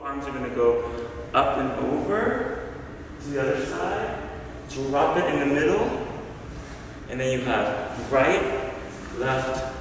arms are gonna go up and over to the other side. Drop it in the middle. And then you have right, left,